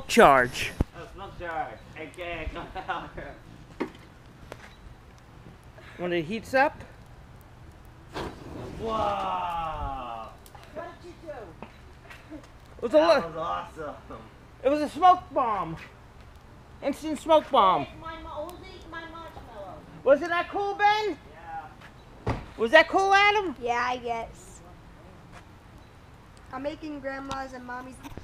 smoke charge. Oh, smoke charge. Okay, come out here. When it heats up. Wow. What did you do? It was That was awesome. It was a smoke bomb. Instant smoke bomb. My marshmallow. Wasn't that cool, Ben? Yeah. Was that cool, Adam? Yeah, I guess. I'm making grandma's and mommy's